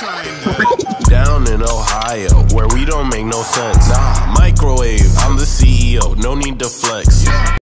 Down in Ohio, where we don't make no sense. Nah, microwave, I'm the CEO, no need to flex.